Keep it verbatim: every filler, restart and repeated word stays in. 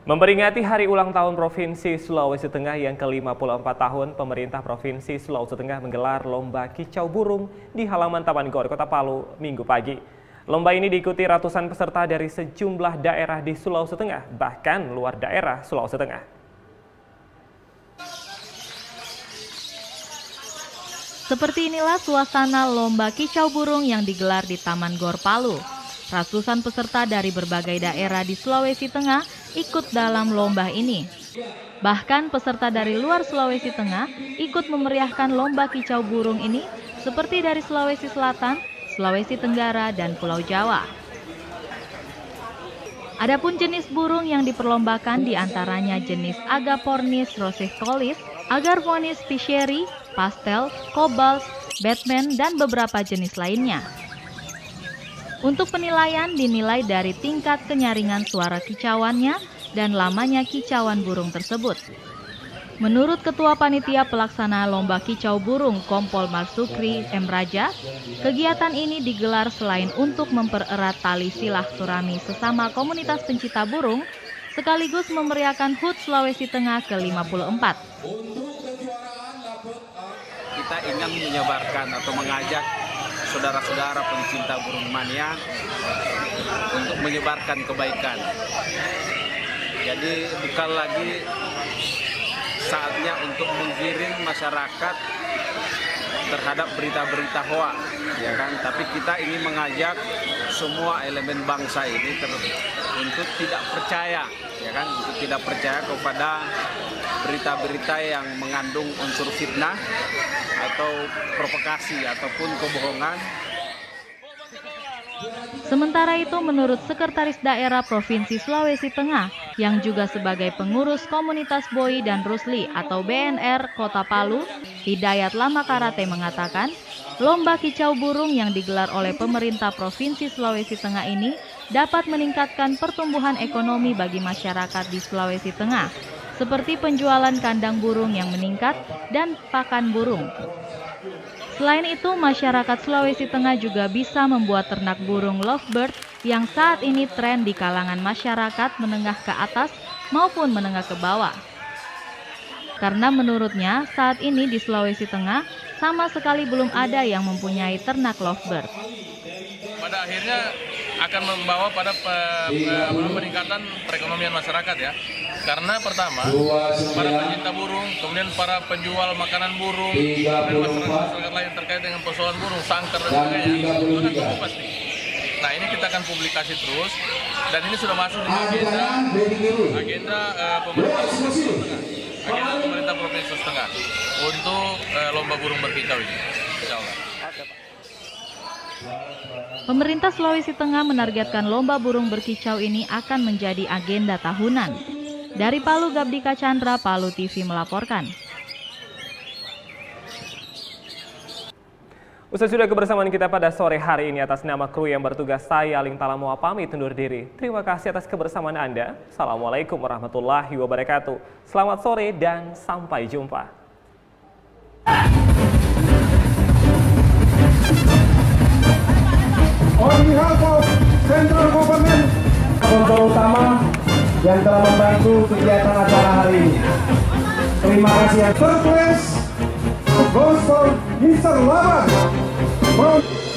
Memperingati hari ulang tahun Provinsi Sulawesi Tengah yang ke lima puluh empat tahun, pemerintah Provinsi Sulawesi Tengah menggelar lomba kicau burung di halaman Taman Gor, Kota Palu, Minggu pagi. Lomba ini diikuti ratusan peserta dari sejumlah daerah di Sulawesi Tengah, bahkan luar daerah Sulawesi Tengah. Seperti inilah suasana lomba kicau burung yang digelar di Taman Gor Palu. Ratusan peserta dari berbagai daerah di Sulawesi Tengah ikut dalam lomba ini. Bahkan peserta dari luar Sulawesi Tengah ikut memeriahkan lomba kicau burung ini seperti dari Sulawesi Selatan, Sulawesi Tenggara, dan Pulau Jawa. Adapun jenis burung yang diperlombakan diantaranya jenis Agapornis rosicolis, Agarfonis fisheri, pastel, cobalt, batman, dan beberapa jenis lainnya. Untuk penilaian dinilai dari tingkat kenyaringan suara kicauannya dan lamanya kicauan burung tersebut. Menurut Ketua Panitia Pelaksana Lomba Kicau Burung Kompol Marsukri M. Raja, kegiatan ini digelar selain untuk mempererat tali silaturahmi sesama komunitas pencinta burung, sekaligus memeriahkan H U T Sulawesi Tengah ke lima puluh empat. Kita ingin menyebarkan atau mengajak saudara-saudara pencinta burung mania untuk menyebarkan kebaikan. Jadi bukan lagi saatnya untuk menggiring masyarakat terhadap berita-berita hoak, ya kan? Tapi kita ingin mengajak semua elemen bangsa ini ter untuk tidak percaya, ya kan? Untuk tidak percaya kepada berita-berita yang mengandung unsur fitnah atau provokasi ataupun kebohongan. Sementara itu, menurut Sekretaris Daerah Provinsi Sulawesi Tengah yang juga sebagai pengurus komunitas Boi dan Rusli atau B N R Kota Palu, Hidayat Lama Karate mengatakan, lomba kicau burung yang digelar oleh pemerintah Provinsi Sulawesi Tengah ini dapat meningkatkan pertumbuhan ekonomi bagi masyarakat di Sulawesi Tengah, seperti penjualan kandang burung yang meningkat dan pakan burung. Selain itu, masyarakat Sulawesi Tengah juga bisa membuat ternak burung lovebird yang saat ini tren di kalangan masyarakat menengah ke atas maupun menengah ke bawah. Karena menurutnya saat ini di Sulawesi Tengah sama sekali belum ada yang mempunyai ternak lovebird. Pada akhirnya akan membawa pada pe, pe, peningkatan perekonomian masyarakat ya. Karena pertama, para pencinta burung, kemudian para penjual makanan burung, dan masyarakat lain terkait dengan persoalan burung, sangkar dan sebagainya, itu akan tumbuh pasti. Nah, ini kita akan publikasi terus, dan ini sudah masuk di agenda agenda uh, pemerintah Provinsi Tengah, agenda pemerintah Provinsi Tengah untuk uh, lomba burung berkicau ini. Insya Allah. Pemerintah Sulawesi Tengah menargetkan lomba burung berkicau ini akan menjadi agenda tahunan. Dari Palu, Gabdika Chandra, Palu T V melaporkan. Usai sudah kebersamaan kita pada sore hari ini, atas nama kru yang bertugas, saya Aling Talamoa pamit undur diri. Terima kasih atas kebersamaan Anda. Assalamualaikum warahmatullahi wabarakatuh. Selamat sore dan sampai jumpa. On behalf of Central Government, sponsor utama yang telah membantu kegiatan acara hari ini. Terima kasih. Surprise goes for Mister Laban.